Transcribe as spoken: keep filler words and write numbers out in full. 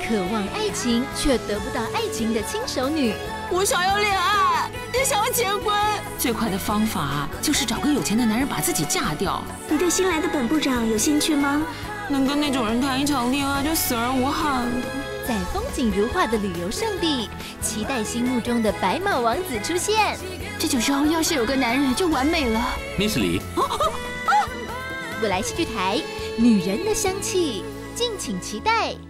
渴望爱情却得不到爱情的轻熟女。 我想要恋爱，也想要结婚。最快的方法就是找个有钱的男人把自己嫁掉。 你对新来的本部长有兴趣吗？ 能跟那种人谈一场恋爱就死而无憾了。 在风景如画的旅游胜地，期待心目中的白马王子出现。 这九时候要是有个男人就完美了。 Miss 李， 未来戏剧台，女人的香气，敬请期待。